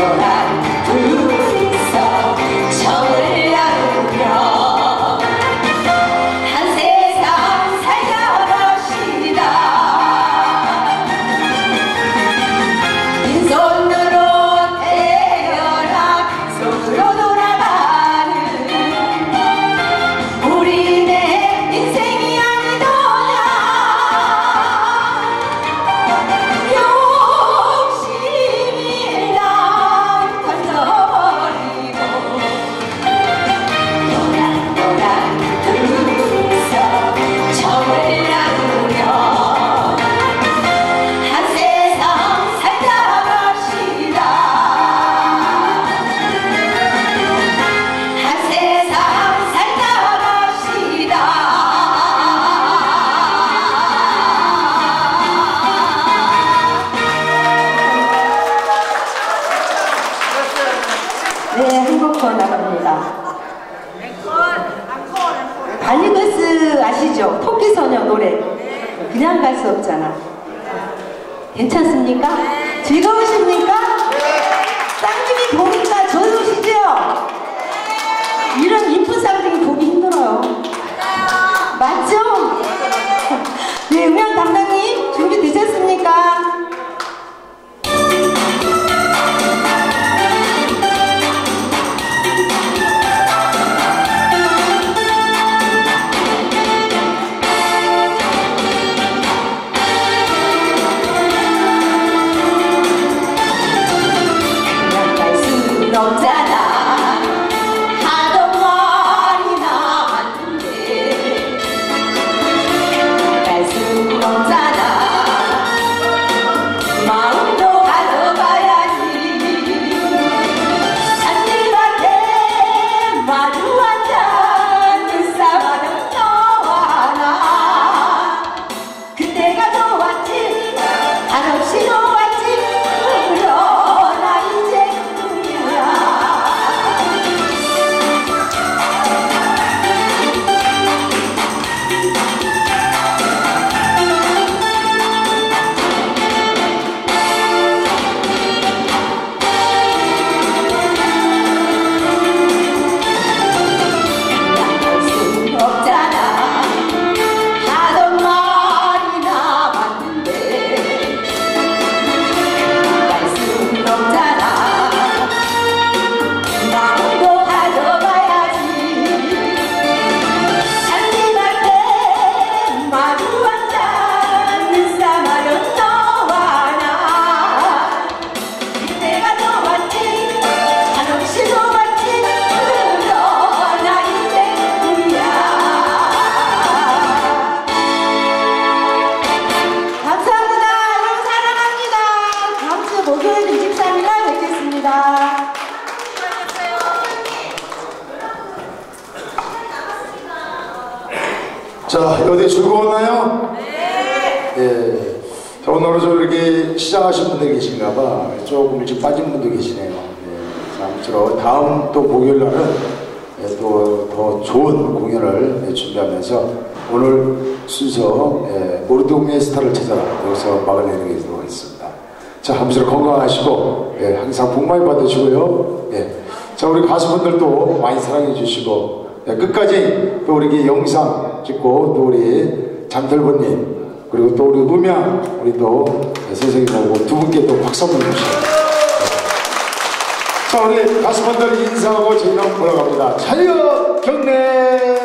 발리버스 아시죠? 토끼소녀 노래. 그냥 갈 수 없잖아. 괜찮습니까? 즐거우십니까? 쌍둥이 보니까 좋으시죠? 이런 이쁜 쌍둥이 보기 힘들어요. 맞죠? 네, 음향 담당님 준비되셨습니까? 없잖아. 하던 말이 나왔는데 갈 수 없잖아. 마음도 가져가야지. 잔디밭에 마주 앉아 눈싸움하는 너와 나. 그때가 좋았지. 한없이 좋았지. 그러나 이제 자, 어디 즐거웠나요? 네. 예. 자, 오늘 좀 이렇게 시작하신 분들 계신가 봐. 조금 일찍 빠진 분도 계시네요. 예. 자, 아무쪼록 다음 또 목요일 날은 예, 또 더 좋은 공연을 예, 준비하면서 오늘 순서 예, 우리 동네 스타를 찾아라 여기서 막을 내리도록 하겠습니다. 자, 아무쪼록 건강하시고 예, 항상 복 많이 받으시고요. 예. 자, 우리 가수분들도 많이 사랑해 주시고 예, 끝까지 또 우리 영상 찍고 또 우리 잠들보님 그리고 또 우리 음향 우리 또 선생님하고 두 분께 또 박수 한번 주시죠. 자, 우리 가수분들 인사하고 저희는 올라갑니다. 차렷 경례.